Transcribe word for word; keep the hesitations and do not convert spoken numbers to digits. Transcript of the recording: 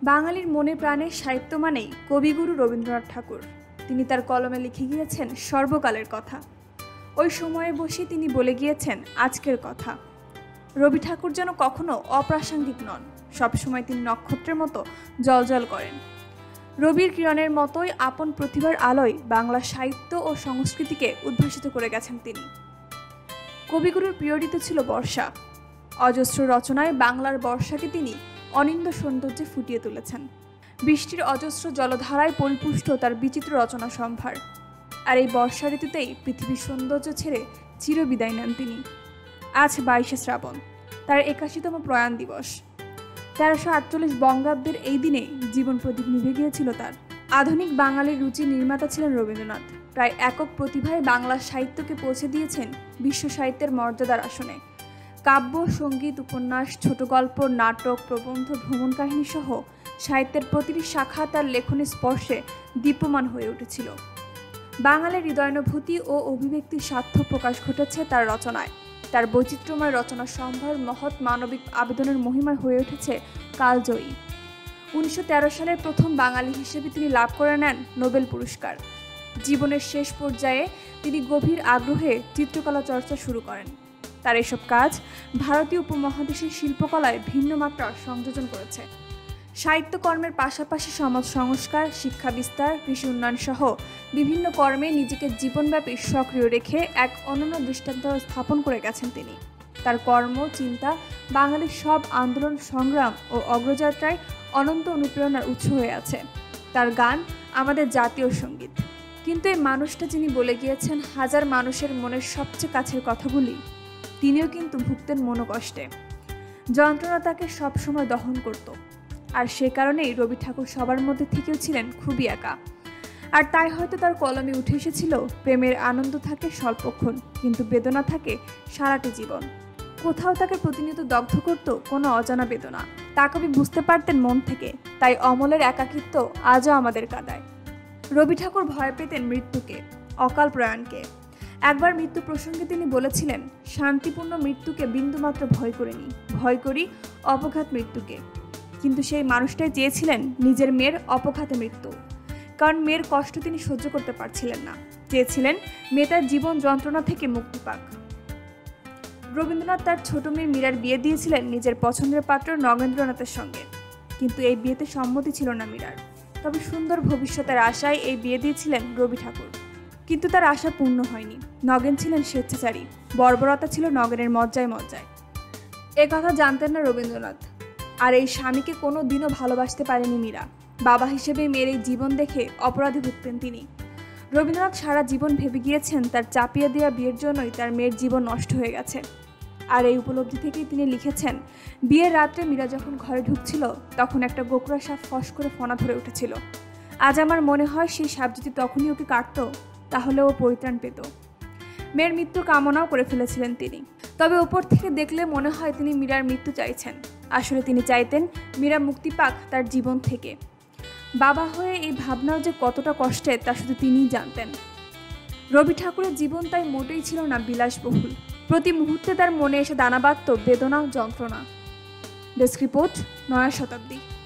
বাঙালির মনে প্রাণে সাহিত্য মানেই কবিগুরু রবীন্দ্রনাথ ঠাকুর। তিনি তার কলমে লিখে গিয়েছেন সর্বকালের কথা। ওই সময়ে বসে তিনি বলে গিয়েছেন আজকের কথা। রবি ঠাকুর যেন কখনো অপ্রাসঙ্গিক নন, সবসময় তিনি নক্ষত্রের মতো জ্বলজ্বল করেন। রবির কিরণের মতোই আপন প্রতিভার আলোয় বাংলা সাহিত্য ও সংস্কৃতিকে উদ্ভাসিত করে গেছেন তিনি। কবিগুরুর প্রিয় ঋতু ছিল বর্ষা। অজস্র রচনায় বাংলার বর্ষাকে তিনি অনিন্দ সৌন্দর্যে ফুটিয়ে তুলেছেন। বৃষ্টির অজস্র জলধারায় পরিপুষ্ট তার বিচিত্র রচনা সম্ভার। আর এই বর্ষা ঋতুতেই পৃথিবীর সৌন্দর্য ছেড়ে চিরবিদায় নেন তিনি। আজ বাইশে শ্রাবণ, তার একাশিতম প্রয়াণ দিবস। তেরোশো আটচল্লিশ বঙ্গাব্দের এই দিনে জীবন প্রদীপ নিভে গিয়েছিল তার। আধুনিক বাঙালির রুচি নির্মাতা ছিলেন রবীন্দ্রনাথ। প্রায় একক প্রতিভায় বাংলা সাহিত্যকে পৌঁছে দিয়েছেন বিশ্ব সাহিত্যের মর্যাদার আসনে। কাব্য, সঙ্গীত, উপন্যাস, ছোট গল্প, নাটক, প্রবন্ধ, ভ্রমণ কাহিনী সহ সাহিত্যের প্রতিটি শাখা তার লেখনের স্পর্শে দীপ্যমান হয়ে উঠেছিল। বাঙালির হৃদয়ানুভূতি ও অভিব্যক্তির সার্থক প্রকাশ ঘটেছে তার রচনায়। তার বৈচিত্র্যময় রচনা সম্ভার মহৎ মানবিক আবেদনের মহিমায় হয়ে উঠেছে কালজয়ী। উনিশশো তেরো সালের প্রথম বাঙালি হিসেবে তিনি লাভ করে নেন নোবেল পুরস্কার। জীবনের শেষ পর্যায়ে তিনি গভীর আগ্রহে চিত্রকলা চর্চা শুরু করেন। তার এসব কাজ ভারতীয় উপমহাদেশের শিল্পকলায় ভিন্ন মাত্রা সংযোজন করেছে। সাহিত্যকর্মের পাশাপাশি সমাজ সংস্কার, শিক্ষা বিস্তার, কৃষি উন্নয়ন সহ বিভিন্ন কর্মে নিজেকে জীবনব্যাপী সক্রিয় রেখে এক অনন্য দৃষ্টান্ত স্থাপন করে গেছেন তিনি। তার কর্ম চিন্তা বাঙালির সব আন্দোলন, সংগ্রাম ও অগ্রযাত্রায় অনন্ত অনুপ্রেরণার উৎস হয়ে আছে। তার গান আমাদের জাতীয় সঙ্গীত। কিন্তু এই মানুষটা যিনি বলে গিয়েছেন হাজার মানুষের মনের সবচেয়ে কাছের কথাগুলি, তিনিও কিন্তু ভুগতেন মনোকষ্টে। যন্ত্রণা তাকে সবসময় দহন করত। আর সে কারণেই রবি ঠাকুর সবার মধ্যে থেকেও ছিলেন খুবই একা। আর তাই হয়তো তার কলমে উঠে এসেছিল প্রেমের আনন্দ থাকে স্বল্পক্ষণ, কিন্তু বেদনা থাকে সারাটি জীবন। কোথাও তাকে প্রতিনিয়ত দগ্ধ করত কোনো অজানা বেদনা। তা কবি বুঝতে পারতেন মন থেকে, তাই অমলের একাকিত্ব আজও আমাদের কাঁদায়। রবি ঠাকুর ভয় পেতেন মৃত্যুকে, অকাল প্রয়াণকে। একবার মৃত্যু প্রসঙ্গে তিনি বলেছিলেন, শান্তিপূর্ণ মৃত্যুকে বিন্দুমাত্র ভয় করিনি, ভয় করি অপঘাত মৃত্যুকে। কিন্তু সেই মানুষটাই চেয়েছিলেন নিজের মেয়ের অপঘাতে মৃত্যু, কারণ মেয়ের কষ্ট তিনি সহ্য করতে পারছিলেন না। চেয়েছিলেন মেয়ে তার জীবন যন্ত্রণা থেকে মুক্তি পাক। রবীন্দ্রনাথ তার ছোট মেয়ে মীরার বিয়ে দিয়েছিলেন নিজের পছন্দের পাত্র নগেন্দ্রনাথের সঙ্গে, কিন্তু এই বিয়েতে সম্মতি ছিল না মীরার। তবে সুন্দর ভবিষ্যতের আশায় এই বিয়ে দিয়েছিলেন রবি ঠাকুর। কিন্তু তার আশা পূর্ণ হয়নি। নগেন ছিলেন স্বেচ্ছাচারী, বর্বরতা ছিল নগেনের মজ্জায় মজ্জায়। এ কথা জানতেন না রবীন্দ্রনাথ। আর এই স্বামীকে কোনো দিনও ভালোবাসতে পারেনি মীরা। বাবা হিসেবে মেয়ের এই জীবন দেখে অপরাধী ভুগতেন তিনি। রবীন্দ্রনাথ সারা জীবন ভেবে গিয়েছেন তার চাপিয়ে দেওয়া বিয়ের জন্যই তার মেয়ের জীবন নষ্ট হয়ে গেছে। আর এই উপলব্ধি থেকেই তিনি লিখেছেন, বিয়ের রাত্রে মীরা যখন ঘরে ঢুকছিল তখন একটা গোকরা সাপ ফস করে ফনা ধরে উঠেছিল। আজ আমার মনে হয় সেই সাপ যদি তখনই ওকে কাটত তাহলে ও পরিত্রাণ পেত। মেয়ের মৃত্যুর কামনাও করে ফেলেছিলেন তিনি। তবে ওপর থেকে দেখলে মনে হয় তিনি মীরার মৃত্যু চাইছেন। আসলে তিনি চাইতেন মীরা মুক্তি পাক তার জীবন থেকে। বাবা হয়ে এই ভাবনাও যে কতটা কষ্টের তা শুধু তিনিই জানতেন। রবি ঠাকুরের জীবন তাই মোটেই ছিল না বিলাসবহুল। প্রতি মুহূর্তে তার মনে এসে দানা বাঁধত বেদনা, যন্ত্রণা। ডেস্ক রিপোর্ট, নয়া শতাব্দী।